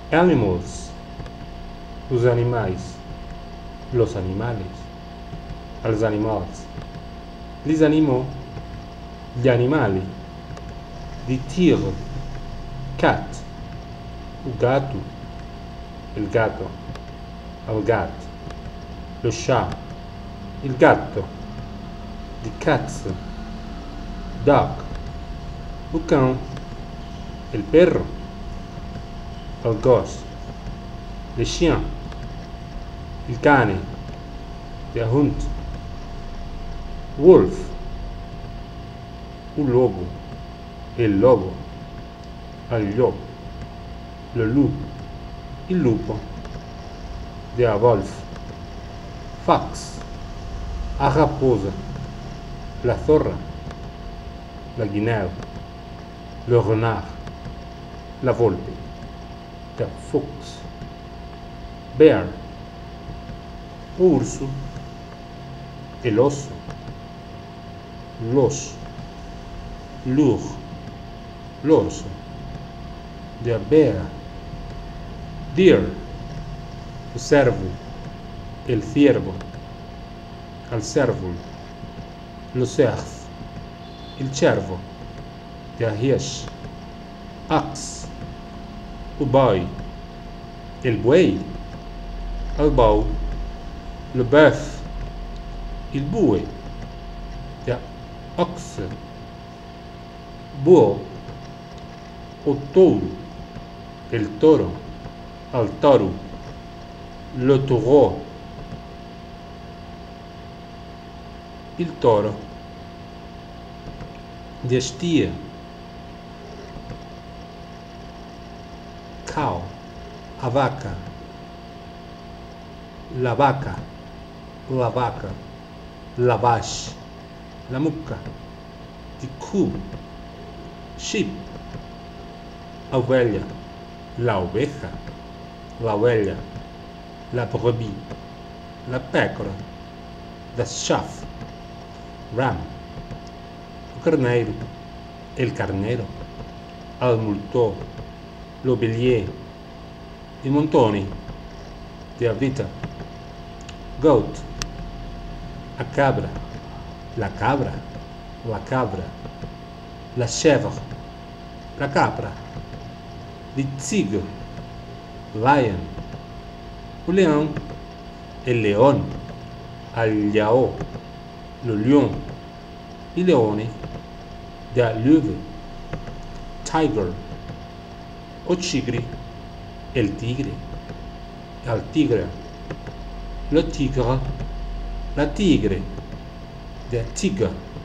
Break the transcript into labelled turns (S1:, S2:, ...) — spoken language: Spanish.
S1: Animals, os animais, los animales, els animals, les animaux, gli animali, di tigre, cat, o gato, il gatto, el gat, lo chat, il gatto, the cats, dog, o cão, el perro, el gos, le chien, il cane, der hund, wolf, o lobo, el lobo, el llop, le loup, il lupo, der wolf, fox, a raposa, la zorra, la guineu, le renard, la volpe, der fuchs, bear, o urso, el oso, l'os, l'our, l'oso, der bear, deer, o cervo, el ciervo, el cervo, lo cerf, il cervo, der hirsch, ox, o boi, el buey, el bou, le bœuf, il bue, der oxe, bull, o touro, el toro, el toro, le taureau, il toro, der stier, cow, a vaca, la vaca, la vache, la mucca, the cow, sheep, ovella, la oveja, la brebis, la pecora, the chaff, ram, o carneiro, el carnero, el moltó, lo bélier, i montoni, der vita, goat, a cabra, la cabra, la chèvre, la capra, the tigre, lion, o leão, el león, el leão, le lion, il leone, der löwe, tiger, o tigre, el tigre, le tigre, la tigre, der tiger,